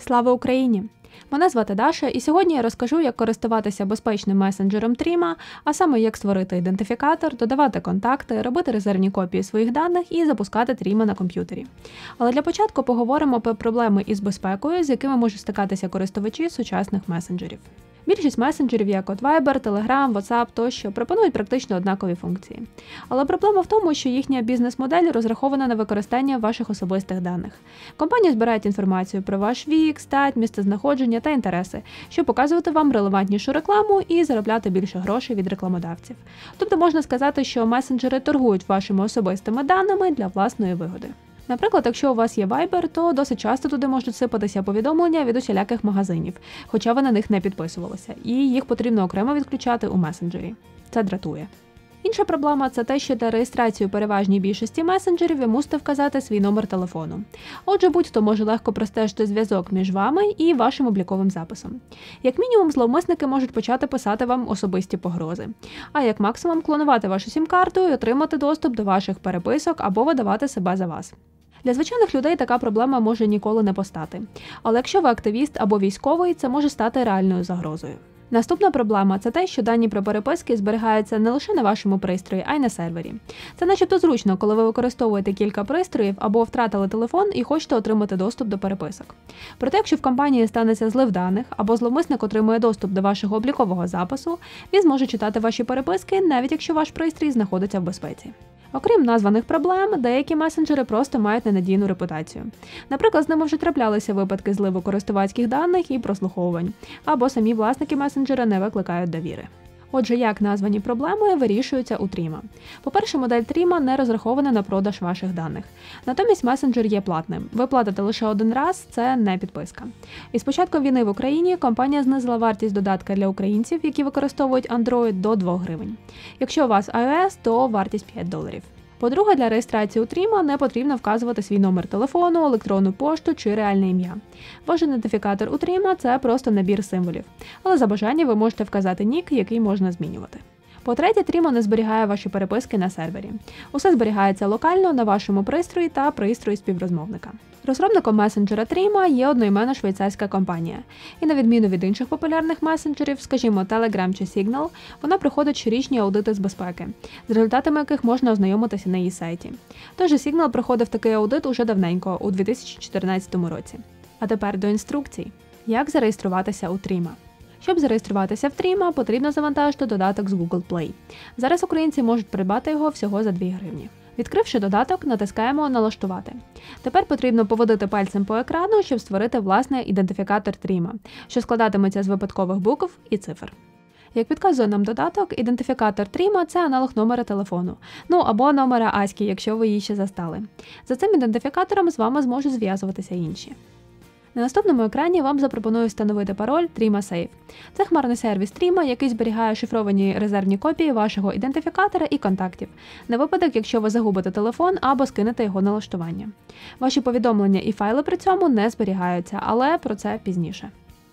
Слава Україні! Мене звати Даша, і сьогодні я розкажу, як користуватися безпечним месенджером Threema, а саме як створити ідентифікатор, додавати контакти, робити резервні копії своїх даних і запускати Threema на комп'ютері. Але для початку поговоримо про проблеми із безпекою, з якими можуть стикатися користувачі сучасних месенджерів. Більшість месенджерів, як от Viber, Telegram, WhatsApp тощо, пропонують практично однакові функції. Але проблема в тому, що їхня бізнес-модель розрахована на використання ваших особистих даних. Компанії збирають інформацію про ваш вік, стать, місцезнаходження та інтереси, щоб показувати вам релевантнішу рекламу і заробляти більше грошей від рекламодавців. Тобто можна сказати, що месенджери торгують вашими особистими даними для власної вигоди. Наприклад, якщо у вас є Viber, то досить часто туди можуть сипатися повідомлення від усіляких магазинів, хоча ви на них не підписувалися, і їх потрібно окремо відключати у месенджері. Це дратує. Інша проблема – це те, що для реєстрації у переважній більшості месенджерів ви мусите вказати свій номер телефону. Отже, будь-хто може легко простежити зв'язок між вами і вашим обліковим записом. Як мінімум, зловмисники можуть почати писати вам особисті погрози, а як максимум клонувати вашу сім-карту і отримати доступ до ваших переписок або видавати себе за вас. Для звичайних людей така проблема може ніколи не постати. Але якщо ви активіст або військовий, це може стати реальною загрозою. Наступна проблема – це те, що дані про переписки зберігаються не лише на вашому пристрої, а й на сервері. Це начебто зручно, коли ви використовуєте кілька пристроїв або втратили телефон і хочете отримати доступ до переписок. Проте, якщо в компанії станеться злив даних або зловмисник отримує доступ до вашого облікового запису, він зможе читати ваші переписки, навіть якщо ваш пристрій знаходиться в безпеці. Окрім названих проблем, деякі месенджери просто мають ненадійну репутацію. Наприклад, з ними вже траплялися випадки зливу користувацьких даних і прослуховувань, або самі власники месенджера не викликають довіри. Отже, як названі проблеми вирішуються у Threema. По-перше, модель Threema не розрахована на продаж ваших даних. Натомість месенджер є платним. Ви платите лише один раз, це не підписка. І з початком війни в Україні компанія знизила вартість додатка для українців, які використовують Android, до 2 гривень. Якщо у вас iOS, то вартість $5. По-друге, для реєстрації у Threema не потрібно вказувати свій номер телефону, електронну пошту чи реальне ім'я. Ваш ідентифікатор у Threema – це просто набір символів, але за бажанням ви можете вказати нік, який можна змінювати. По-третє, Threema не зберігає ваші переписки на сервері. Усе зберігається локально на вашому пристрої та пристрої співрозмовника. Розробником месенджера Threema є одноіменна швейцарська компанія. І на відміну від інших популярних месенджерів, скажімо, Telegram чи Signal, вона проходить щорічні аудити з безпеки, з результатами яких можна ознайомитися на її сайті. Той же Signal проходив такий аудит уже давненько, у 2014 році. А тепер до інструкцій. Як зареєструватися у Threema? Щоб зареєструватися в Threema, потрібно завантажити додаток з Google Play. Зараз українці можуть придбати його всього за 2 гривні. Відкривши додаток, натискаємо «Налаштувати». Тепер потрібно поводити пальцем по екрану, щоб створити власний ідентифікатор Threema, що складатиметься з випадкових букв і цифр. Як підказує нам додаток, ідентифікатор Threema – це аналог номера телефону, або номера Аськи, якщо ви її ще застали. За цим ідентифікатором з вами зможуть зв'язуватися інші. На наступному екрані вам запропонують встановити пароль Threema Safe. Це хмарний сервіс Threema, який зберігає шифровані резервні копії вашого ідентифікатора і контактів, на випадок, якщо ви загубите телефон або скинете його налаштування. Ваші повідомлення і файли при цьому не зберігаються, але про це пізніше.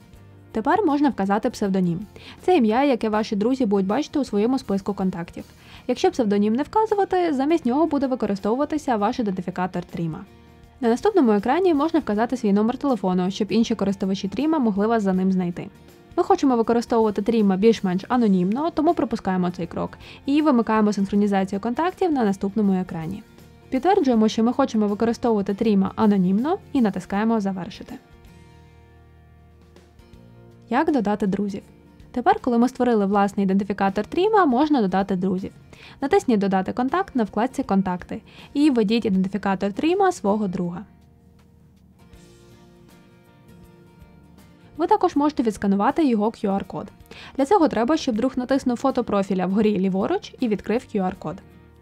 Тепер можна вказати псевдонім. Це ім'я, яке ваші друзі будуть бачити у своєму списку контактів. Якщо псевдонім не вказувати, замість нього буде використовуватися ваш ідентифікатор Threema. На наступному екрані можна вказати свій номер телефону, щоб інші користувачі Threema могли вас за ним знайти. Ми хочемо використовувати Threema більш-менш анонімно, тому пропускаємо цей крок і вимикаємо синхронізацію контактів на наступному екрані. Підтверджуємо, що ми хочемо використовувати Threema анонімно і натискаємо «Завершити». Як додати друзів? Тепер, коли ми створили власний ідентифікатор Threema, можна додати друзів. Натисніть «Додати контакт» на вкладці «Контакти» і введіть ідентифікатор Threema свого друга. Ви також можете відсканувати його QR-код. Для цього треба, щоб друг натиснув фото профіля вгорі ліворуч і відкрив QR-код.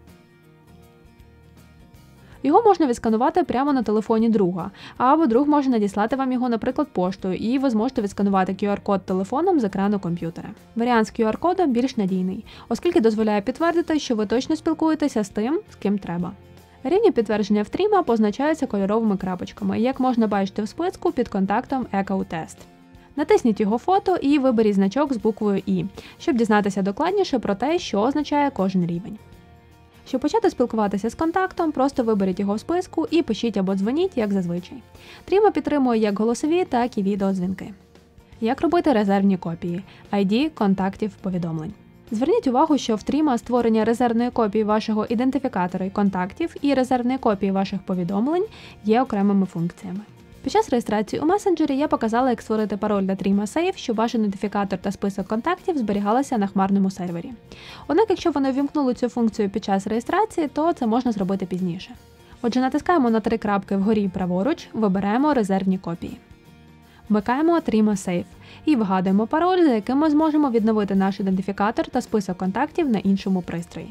Його можна відсканувати прямо на телефоні друга, або друг може надіслати вам його, наприклад, поштою, і ви зможете відсканувати QR-код телефоном з екрану комп'ютера. Варіант з QR-кодом більш надійний, оскільки дозволяє підтвердити, що ви точно спілкуєтеся з тим, з ким треба. Рівні підтвердження в Threema позначаються кольоровими крапочками, як можна бачити в списку під контактом EcoTest. Натисніть його фото і виберіть значок з буквою «І», щоб дізнатися докладніше про те, що означає кожен рівень. Щоб почати спілкуватися з контактом, просто виберіть його в списку і пишіть або дзвоніть, як зазвичай. Тріма підтримує як голосові, так і відеодзвінки. Як робити резервні копії? ID контактів повідомлень. Зверніть увагу, що в Тріма створення резервної копії вашого ідентифікатора і контактів і резервної копії ваших повідомлень є окремими функціями. Під час реєстрації у месенджері я показала, як створити пароль для Trima Safe, щоб ваш ідентифікатор та список контактів зберігалися на хмарному сервері. Однак, якщо ви не увімкнули цю функцію під час реєстрації, то це можна зробити пізніше. Отже, натискаємо на 3 крапки вгорі праворуч, вибираємо резервні копії. Вмикаємо Trima Safe і вигадуємо пароль, за яким ми зможемо відновити наш ідентифікатор та список контактів на іншому пристрої.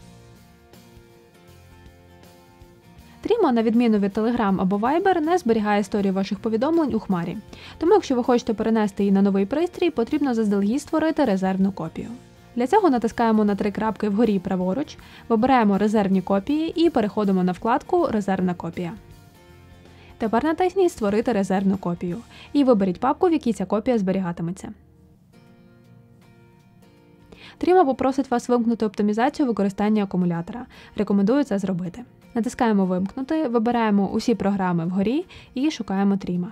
Trima, на відміну від Telegram або Viber, не зберігає історію ваших повідомлень у хмарі. Тому, якщо ви хочете перенести її на новий пристрій, потрібно заздалегідь створити резервну копію. Для цього натискаємо на 3 крапки вгорі праворуч, вибираємо резервні копії і переходимо на вкладку «Резервна копія». Тепер натисніть «Створити резервну копію» і виберіть папку, в якій ця копія зберігатиметься. Trima попросить вас вимкнути оптимізацію використання акумулятора. Рекомендую це зробити. Натискаємо «Вимкнути», вибираємо усі програми вгорі і шукаємо Trima.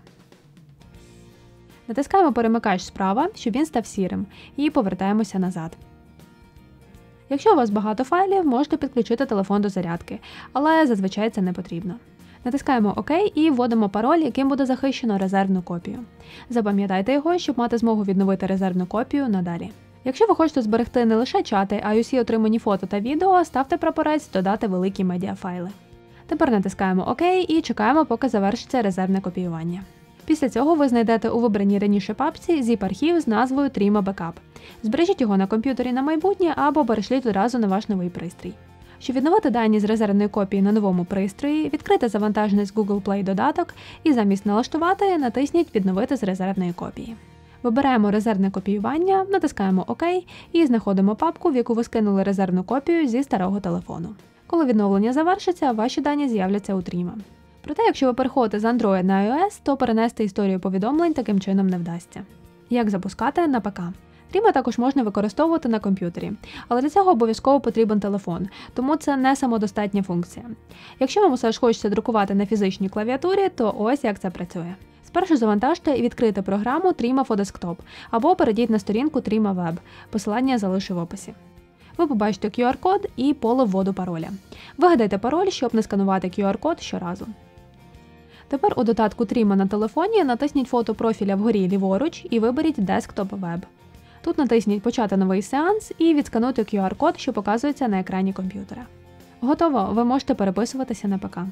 Натискаємо перемикач справа, щоб він став сірим, і повертаємося назад. Якщо у вас багато файлів, можете підключити телефон до зарядки, але зазвичай це не потрібно. Натискаємо ОК і вводимо пароль, яким буде захищено резервну копію. Запам'ятайте його, щоб мати змогу відновити резервну копію надалі. Якщо ви хочете зберегти не лише чати, а й усі отримані фото та відео, ставте прапорець «Додати великі медіафайли». Тепер натискаємо ОК і чекаємо, поки завершиться резервне копіювання. Після цього ви знайдете у вибраній раніше папці zip-архів з назвою Trima Backup. Збережіть його на комп'ютері на майбутнє або перешліть одразу на ваш новий пристрій. Щоб відновити дані з резервної копії на новому пристрої, відкрийте завантажений з Google Play додаток і замість «Налаштувати» натисніть «Відновити з резервної копії». Вибираємо резервне копіювання, натискаємо ОК і знаходимо папку, в яку ви скинули резервну копію зі старого телефону. Коли відновлення завершиться, ваші дані з'являться у Trima. Проте, якщо ви переходите з Android на iOS, то перенести історію повідомлень таким чином не вдасться. Як запускати на ПК? Trima також можна використовувати на комп'ютері, але для цього обов'язково потрібен телефон, тому це не самодостатня функція. Якщо вам усе ж хочеться друкувати на фізичній клавіатурі, то ось як це працює. Спершу завантажте і відкрийте програму Trima for Desktop або перейдіть на сторінку Trima Web, посилання залишу в описі. Ви побачите QR-код і поле вводу пароля. Вигадайте пароль, щоб не сканувати QR-код щоразу. Тепер у додатку Trima на телефоні натисніть фото профіля вгорі ліворуч і виберіть Desktop Web. Тут натисніть «Почати новий сеанс» і відскануйте QR-код, що показується на екрані комп'ютера. Готово, ви можете переписуватися на ПК.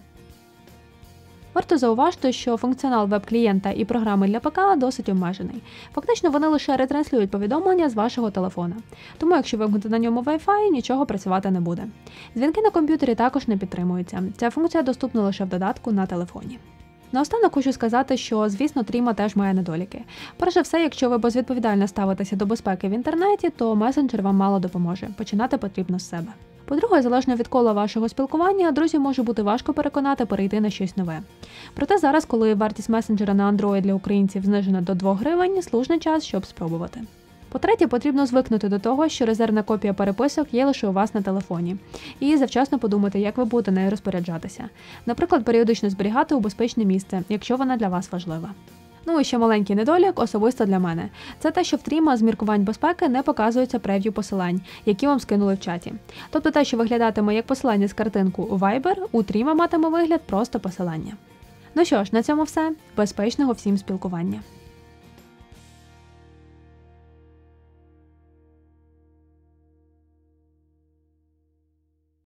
Варто зауважити, що функціонал веб-клієнта і програми для ПК досить обмежений. Фактично вони лише ретранслюють повідомлення з вашого телефона. Тому якщо вимкнути на ньому Wi-Fi, нічого працювати не буде. Дзвінки на комп'ютері також не підтримуються. Ця функція доступна лише в додатку на телефоні. Наостанок хочу сказати, що, звісно, Trima теж має недоліки. Перш за все, якщо ви безвідповідально ставитеся до безпеки в інтернеті, то месенджер вам мало допоможе. Починати потрібно з себе. По-друге, залежно від кола вашого спілкування, друзів може бути важко переконати перейти на щось нове. Проте зараз, коли вартість месенджера на Android для українців знижена до 2 гривень, слушний час, щоб спробувати. По-третє, потрібно звикнути до того, що резервна копія переписок є лише у вас на телефоні. І завчасно подумати, як ви будете нею розпоряджатися. Наприклад, періодично зберігати у безпечне місце, якщо вона для вас важлива. Ну і ще маленький недолік особисто для мене. Це те, що в Trima з міркувань безпеки не показується прев'ю посилань, які вам скинули в чаті. Тобто те, що виглядатиме як посилання з картинку у Viber, у Trima матиме вигляд просто посилання. Ну що ж, на цьому все. Безпечного всім спілкування.